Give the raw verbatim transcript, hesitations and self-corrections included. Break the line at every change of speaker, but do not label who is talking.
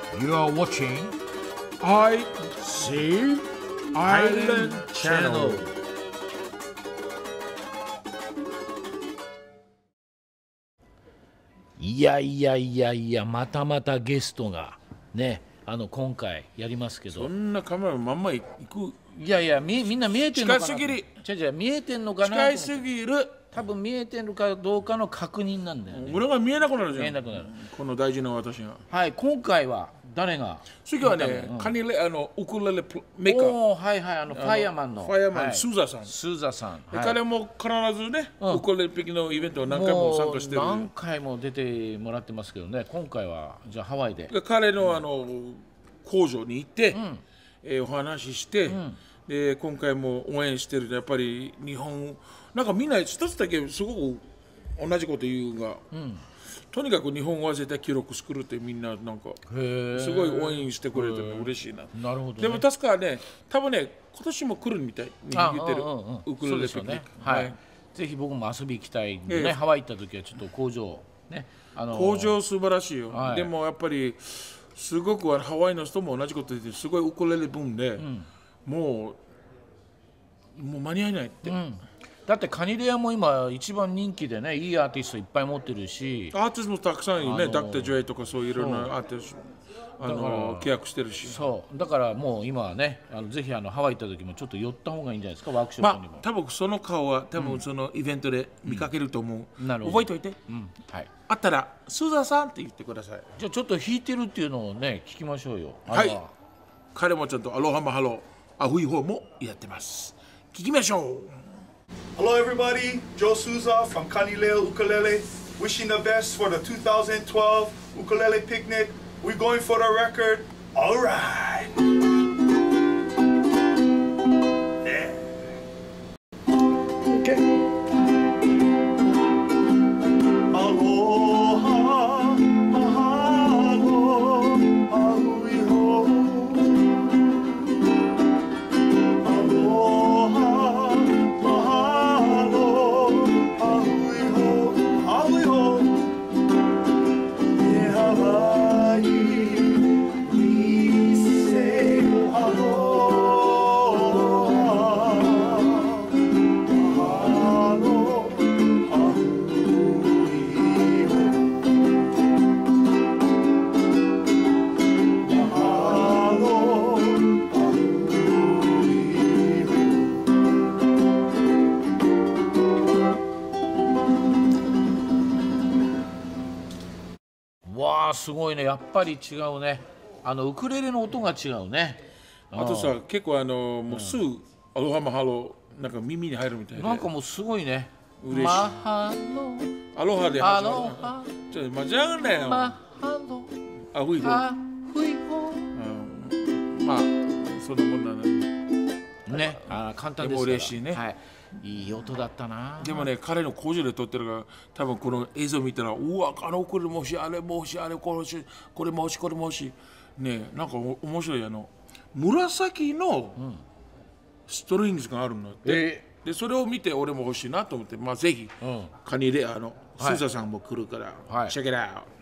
You are watching
I see
Island Channel. いやいやいやいや、またまたゲストがね、あの今回やりますけど、
そんなカメラまんま行く。
いやいや、みみんな見えてんのかな。
近すぎる。
違う違う、見えてんのかな。
近いすぎる。
多分見えてるかどうかの確認なんだよね。
俺が見えなくなるじゃん。
見えなくなる。
この大事な私が。
はい、今回は誰が。
次はね、うん、カニレあのウクレレメーカー。
おお、はいはい、あのファイヤーマンの。
ファイヤーマン、はい、スーザさん。
スーザさん。
はい、彼も必ずね、うん、ウクレレピキのイベントを何回も参加してる。
何回も出てもらってますけどね。今回はじゃあハワイで。
彼のあの工場に行って、うん、えー、お話しして。うん、で今回も応援してるとやっぱり日本なんかみんな一つだけすごく同じこと言うが、うん、とにかく日本は絶対記録作るってみんななんかすごい応援してくれてる嬉しいな。
なるほど、ね、
でも確かね多分ね今年も来るみたいに言ってるウクレレピクニック。
はい、ぜひ僕も遊び行きたいんでね、えー、ハワイ行った時はちょっと工場ね、
あのー、工場素晴らしいよ、はい、でもやっぱりすごくハワイの人も同じこと言ってすごいウクレレ分で、うん、もうもう間に合えないって、うん、
だってカニレアも今一番人気でね、いいアーティストいっぱい持ってるし、
アーティストもたくさんいるね、ダクター・ジョイとかそういういろんなアーティストあの契約してるし、
そうだからもう今はね、あのぜひあのハワイ行った時もちょっと寄った方がいいんじゃないですか、ワークショップにも。
まあ、多分その顔は多分そのイベントで見かけると思う、うん、なるほど、覚えておいて、うん、はい、あったらスーザーさんって言ってください。
じゃあちょっと弾いてるっていうのをね聞きましょうよ。
はい、彼もちょっとアロハマハロアフイホーもやってます。聞きましょう。
Hello everybody, Joe Souza from Kanileo Ukulele, wishing the best for the two thousand twelve Ukulele Picnic. We're going for the record. All right. Yeah. Okay. Aloha, mahalo, ahui ho. Aloha, mahalo, ahui ho, ahui ho. In Hawaii.
わあすごいね、やっぱり違うね、あのウクレレの音が違うね。
あとさ、結構あのもうすぐアロハマハロなんか耳に入るみたいで、
なんかもうすごいね。
嬉しい。
マハロ
アロハで
アロハ、
ちょっと間違うんだよ。
マハロ
アフイホ、
アフイホ、
まあそのもんだ
ね。ね、あ簡単ですから。でも
嬉しいね。
はい、いい音だったな。
でもね、彼の工場で撮ってるから、多分この映像見たら、うわ、あのこれも欲しい、あれも欲しい、あれこれ欲しい、これも欲しい、これも欲しい。ね、なんか面白い、あの紫のストリングスがあるので、えー、でそれを見て俺も欲しいなと思って、まあぜひ、うん、カニレアのスーザさんも来るから、はい、チェックイットアウト。